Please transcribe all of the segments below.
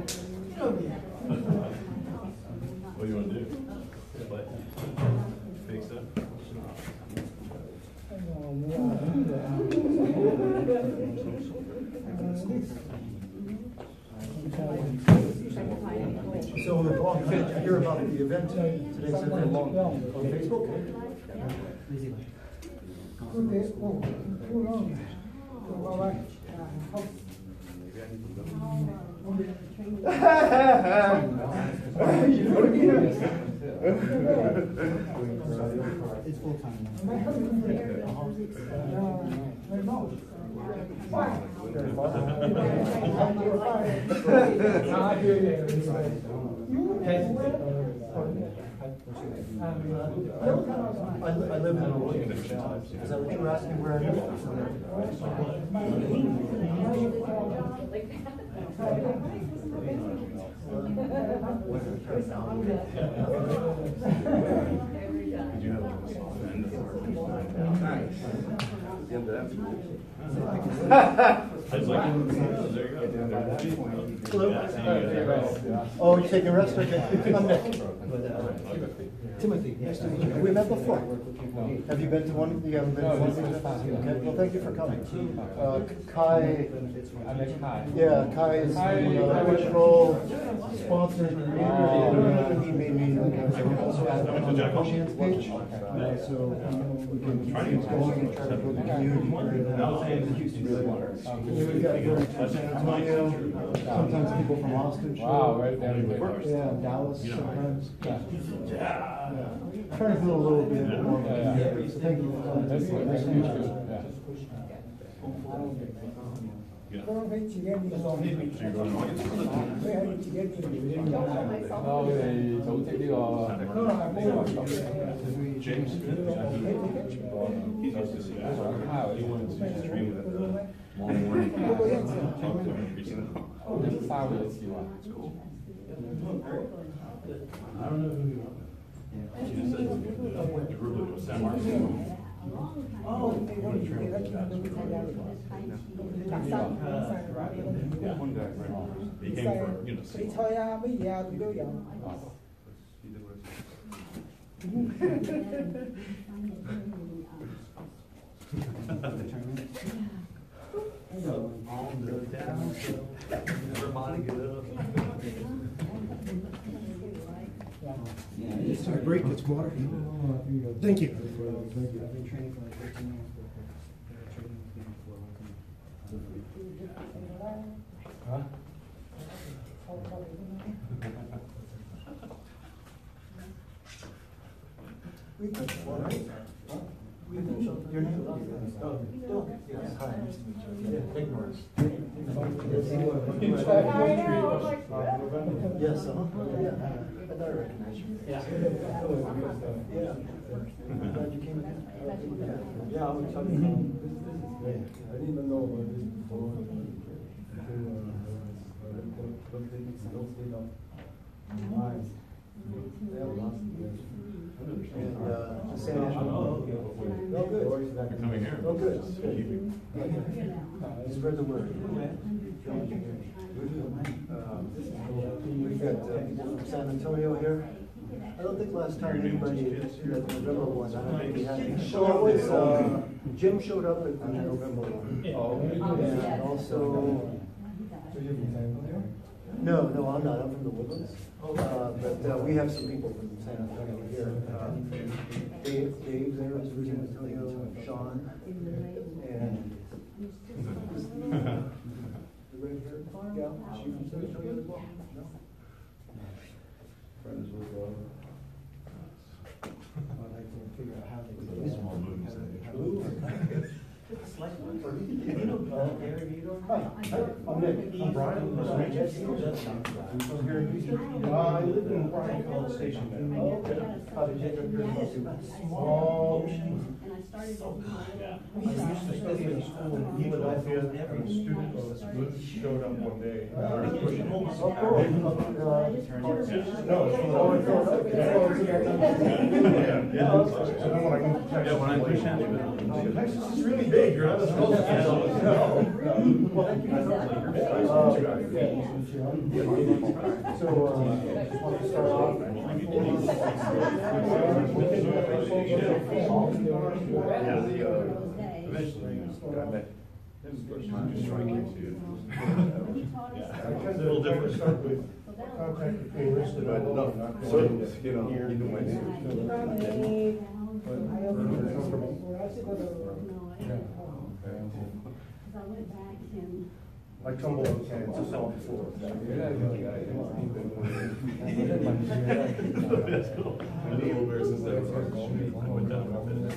What do you want to do? Fix it? So did you hear about the event, today's event on Facebook? It's full time. I live in Washington. Is that what you were asking where I live? Did you have a friend or nice. The end of that school. I was like, there you go. Hello. Oh, you're taking a rest? Okay. I'm Nick. Timothy, nice to meet you. Have we met before? Have you been to one? You haven't been to one of these events? Okay. Well, thank you for coming. Kai. Yeah, Kai is the original sponsor. He made me also add on the Oceans page. So we can keep things going and try to build the community. We've got San Antonio, sometimes people from Austin. Wow, right there. Yeah, Dallas sometimes. Trying to build a little bit more. So thank you for coming. Nice to meet you. James Smith, he's used to see us. He wanted to stream with the long morning. I don't know who you are. She just said the group of San Marcos. Oh, You want to train with that? Yeah, one guy, right. He came for, you know, 佢菜啊，乜嘢啊，佢都有。 On the down, everybody get up. Just took a break, it's water. Thank you. I've been training for like 13 years. Huh? Your name? Oh, yes. Hi, nice to meet you. Ignorance. Yes, yeah. I thought I recognized you. Yeah. Glad you came again. Yeah, I was talking about this. I didn't even know about this before. San Angelo. Oh, good. You're coming here. Oh, good. Spread the word. We've got people from San Antonio here. I don't think last time anybody here at the November one, I don't think we had any. Jim showed up at the November one. And also, no, I'm not. I'm from the Woodlands. But we have some people from San Antonio here. Dave there is from San Antonio, Sean, and the red haired gal, is she from San Antonio as well? No? Friends with I'd like to figure out how they do These small moves. Hi, I'm Nick. I'm Brian. Nice to meet you. From here in Houston? I live in Bryan College Station. Oh, okay. How did you end up here in Houston? I used to study in school in Philadelphia, and a student showed up one day. Oh, cool. No, it's from Yeah, when I moved to Texas, Texas is really big, you're So, just want to start off. Eventually, I met him, just trying to get to. A little different. Start with contact between wrist and But elbow. no, so, you know, Here. either way. I tumble on sand, it's a soft floor. That's cool. I knew you were since I was on the street. I went down for a minute.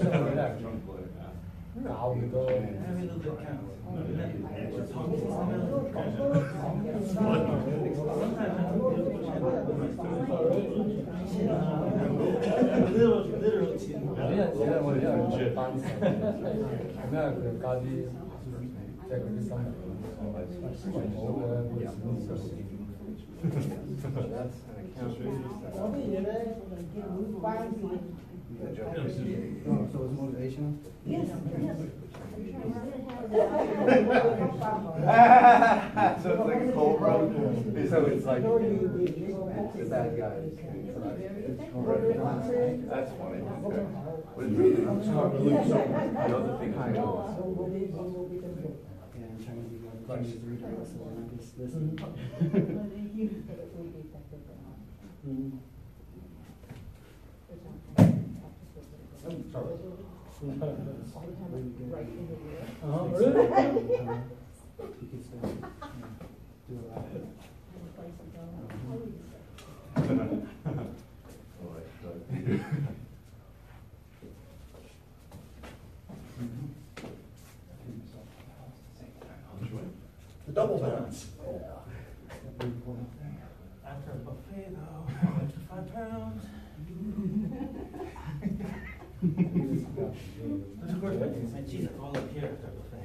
So it's motivational? So it's like a cold road. So it's like the bad guy. That's funny. Okay. But it's really not. The other thing is, Yeah, I'm trying to be like, change the redirect, so I'm not just listening. You can still, do a lot. The double bounce. After a buffet though, extra 5 pounds. Of course, my cheese are all up here after a buffet.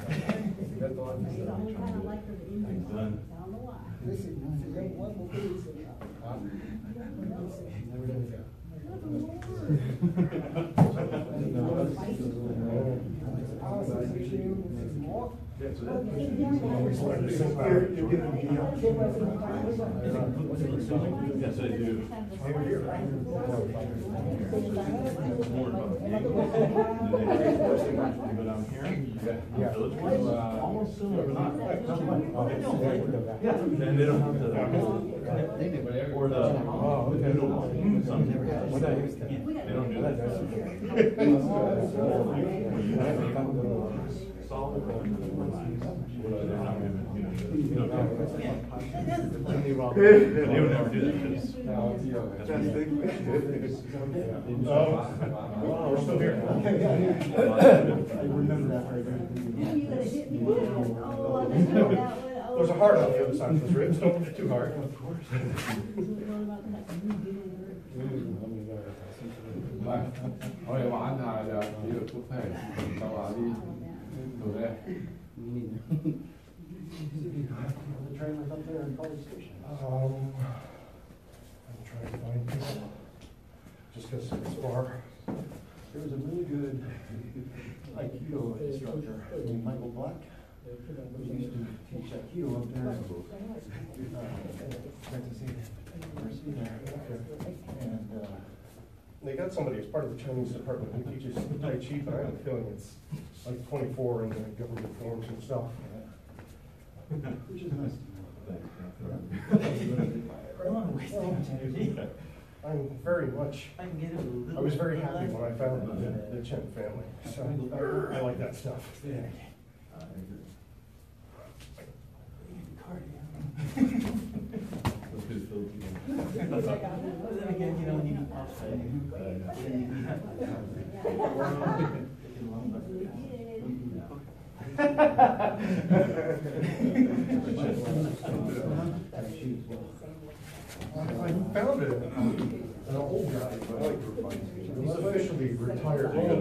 Yes, I do. More about me. But I'm here. Yeah. Almost similar, but not quite. Yeah, and they don't have the. Or the. They don't do that. Solid. They would never do that because. We're still here. I remember that right there. There's a heart on the other side of those ribs, don't hit it too hard. Hồi bạn là chỉ được thuốc thầy, sau đó đi từ đây. The trailers up there in College Station. I'm trying to find people, just because it's far. There was a really good Aikido instructor named Michael Black. Who used to teach Aikido up there. Got to see the university there. And They got somebody as part of the Chinese department who teaches Tai Chi, but I have a feeling it's like 24 in the government forms and stuff. which is nice. I don't want to waste too much energy. I'm very much, I can get it a little. I was very happy when I found the Chen family, so I like that stuff. But then again, you know, when you eat pasta, then you have I found an old guy, he's officially retired. I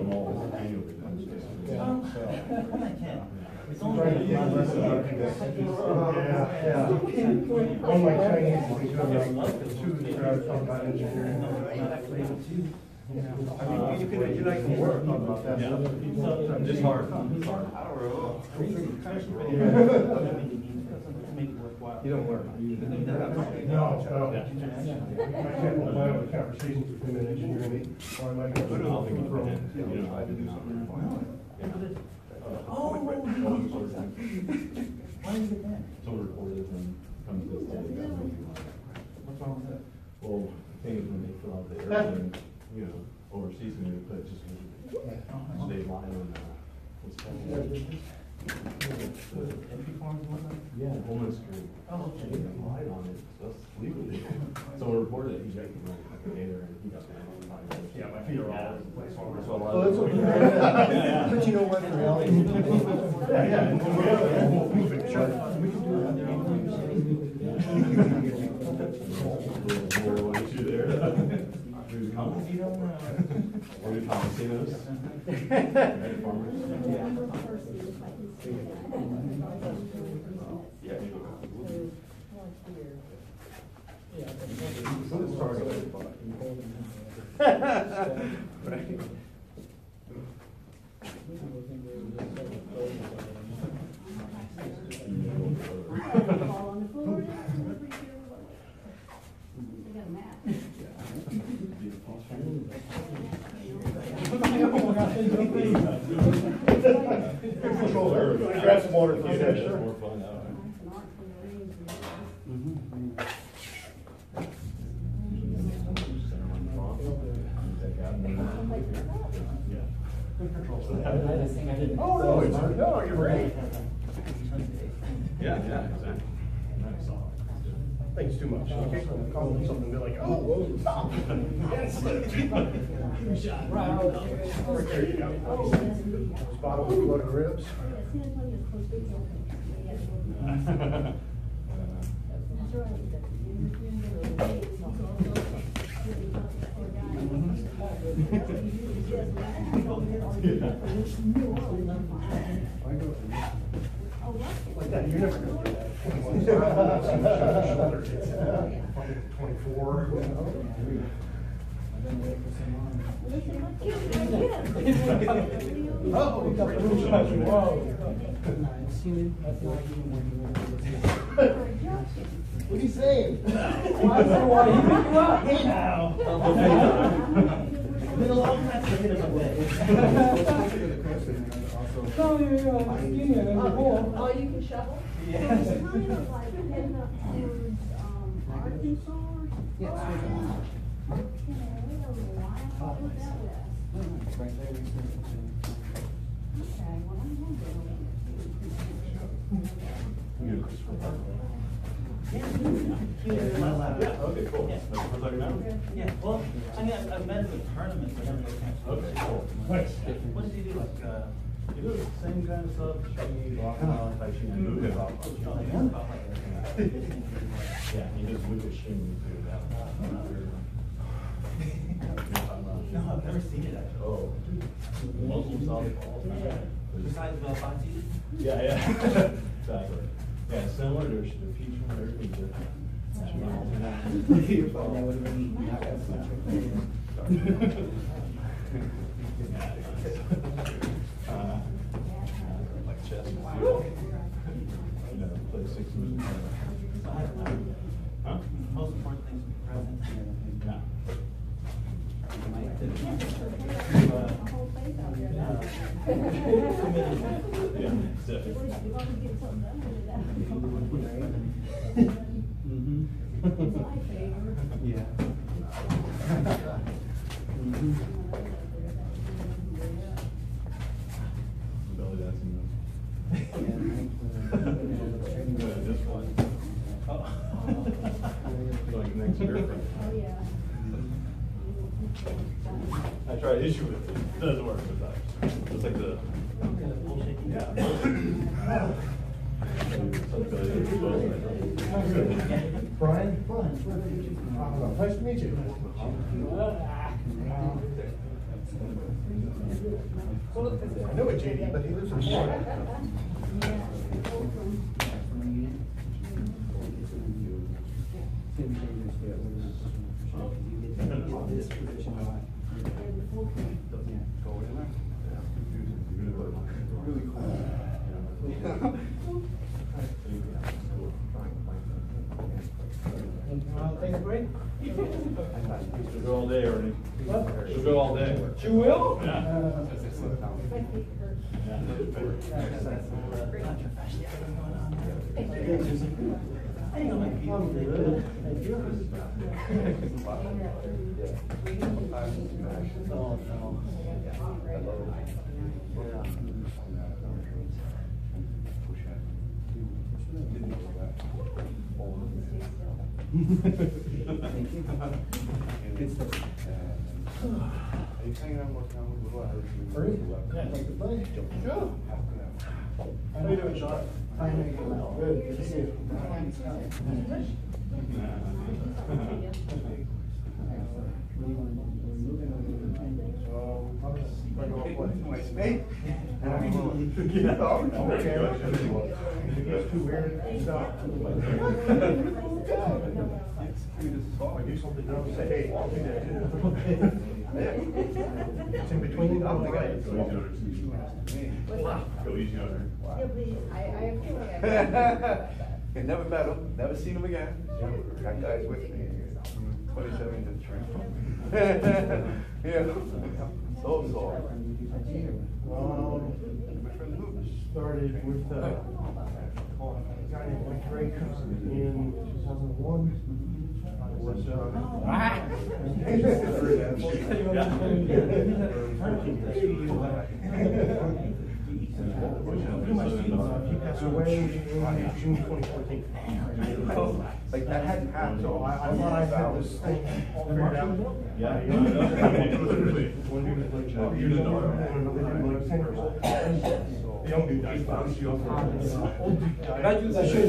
can. It's only Yeah. One of my Chinese is doing two combat engineering. You know. I mean, you can work on that. Yeah, it's hard. It's hard. I don't know. Make it worthwhile. You don't work. No, no. I can't hold my own conversations with him in engineering. Or I might go to I'll think from. of it. You know, I didn't know. Oh, why did you get that? So reported and comes to this day. What's wrong with that? Well, the thing is when they fill out the airplane, you know, overseas and they put just, they lie on, what's called. Entry forms and whatnot? Yeah, Homeland Security. Oh, okay. They lied on it, so that's legally. So we reported it, he ejected like a gator and he got banned on 5 years. Yeah, my feet are all over the place. So a lot Oh, of- that's okay. Yeah. But you know what, in reality. Yeah. We'll move it. Sure. We can do that. More issue there. There's a company. Or the Casinos. Right, farmers. Yeah. Fall on the floor. They got a mat. Grab some water for you. Yeah, sure. More fun that way. Oh, no, no, you're right. Yeah, exactly. Nice. Thanks too much. In case I'm calling something, they're like, oh, whoa, stop. Yes. There you go. Bottle of floating ribs. San Antonio's close to the open. That's Like that, you're never gonna do that. 24. Oh, we got the roof shot. Whoa. What are you saying? Why is that why he picked you up? Hey now. Been a long time to hit him away. No, you're skinny and then before. Oh, you can shovel? Yes. So it's kind of like heading up towards, Arkansas or something? Yes. Okay, why I thought it was that west. Right there. Okay, well, I'm wondering. Okay, cool. That's what we're talking about? Yeah, well, I mean, I've met him at tournaments, I never really catch. Okay, cool. Nice. What does he do, like, You do the same kind of stuff, shiny, rock, type shit. oh, like, about like that? Yeah, he does Lucas Shing too. No, I've never seen it actually. Oh. Muslim softball. Besides Bocce? Yeah, yeah. Exactly. Yeah, similar, there's the peach one, everything's different. That would have been not as much. Like chess. You know, play 6 moves. Huh? Most important thing is to be present. Yeah. Whole place out there. Yeah, definitely. You've always get something done with that. It's my favorite. Yeah. Belly dancing moves. This one. Like next girlfriend. Oh, yeah. I tried to issue it, it doesn't work sometimes. It's like the, yeah. Brian? Nice to meet you. I know a JD, but he lives in Florida. This position, Take a break? She'll go all day, Ernie. She'll go all day. She will? Yeah. How you doing, Sean? Good, good to see you. Hey. It's too weird. Stop. I do something else, say, hey, I'll do that too. It's in between. I'm the guy. Go easy on her. Yeah, please, I feel like I. Never met him, never seen him again. Got guys with me, 27 to the train. Yeah, so. Started with, a guy named Mike Drake in 2001. Was, he passed away in June 2014. Like that hadn't happened. So I thought I had this thing all figured out. Yeah. One dude was like 12 years old, and another dude was like 10 years old. The young dude died. Old dude died.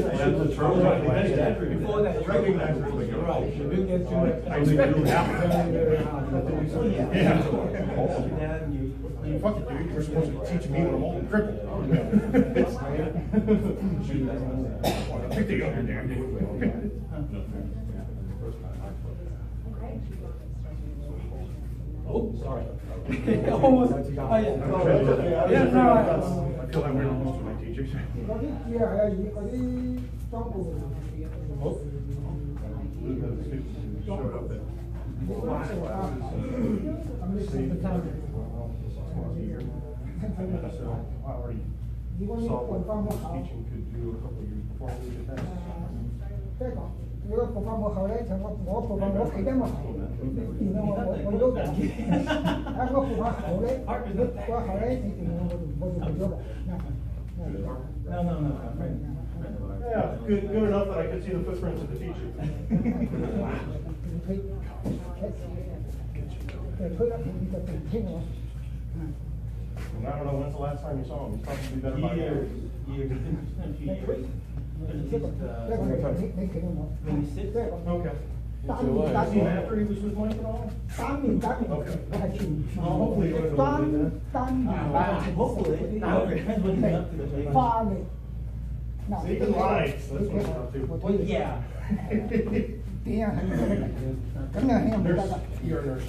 Before that, Recognized her, but you're right, you do get to. I expected it to happen. Yeah. Fuck it, dude, you're supposed to teach me when I'm old and crippled. Pick the younger damn dude. Oh, sorry. Almost. Oh, yeah. Yeah, no. I feel like we're almost to my teachers. Showed up at so I already saw what this teaching could do a couple of years before we did that. 如果播放不好嘞，我播放我配得嘛好，因为我有感觉，但我播放好嘞，我好嘞，我就不有了。 No. Yeah, good enough that I could see the footprints of the teacher. 推了你的顶天了。 And I don't know when's the last time you saw him. He's probably better by now. Years. Okay. Is he after he was with Mike at all? Okay. Hopefully it wasn't Hopefully. Now it depends what he's up to. See, he lies. That's what he's up to. Well, yeah. Nurse, you're a nurse.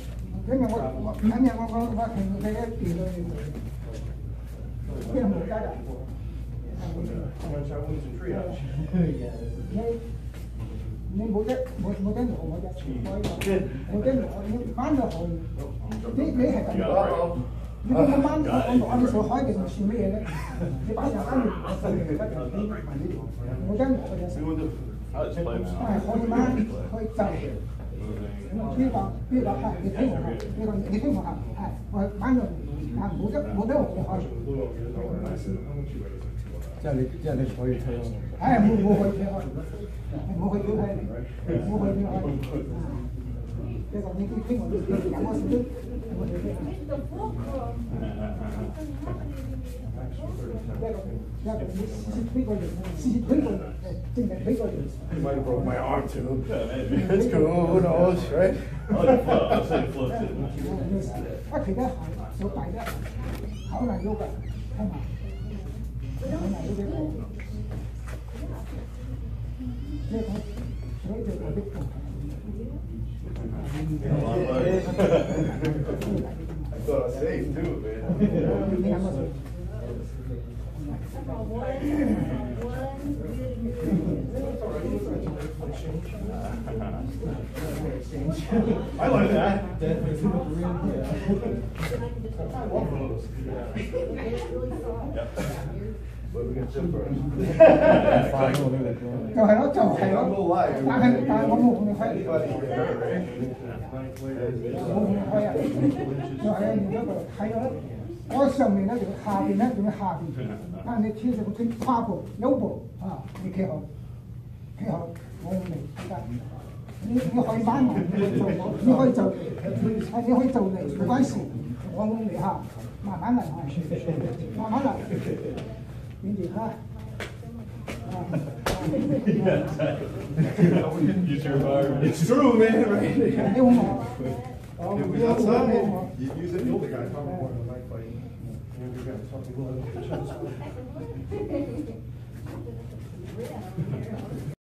Once I was in triage. Nhưng một cái nổ một cái một cái nổ nhưng bán được hồi thế hay cần nhưng mà bán ông bỏ đi số hỏi thì mình suy nghĩ đấy thì bán nhà ăn một cái nổ hồi bán hồi chạy biết bảo thì thấy mà hồi bán được một cái hỏi 这样你可以推吗？ 哎，不会推好，不会推开，不会推好。这个你可以听我的，两个是对，我对对。这个你是推过去，是推过去，正在推过去。 You might have broke my arm too. It's cool, who knows, right? I'll say it floats it. 他腿的好，手摆的好难有的，看嘛。 I thought I was safe too, man. I like that. That's real, yeah. I love those. But we can sit first. 就係咯，就係咯。但係我冇同你開，我冇同你開啊！就係啊，而家個睇咗咧，我上面咧就下邊咧仲要下邊，但係你天上個天跨步有步啊，你企好，企好，我唔明得。你可以慢慢，你可以做，你可以就，你可以就嚟，冇關事，我嚟下，慢慢嚟，慢慢嚟，跟住嚇。 Use your environment. It's true, man, right? 你好嘛？ It was outside. You use it, the older guy probably more than like fighting. Younger guy talking a little bit.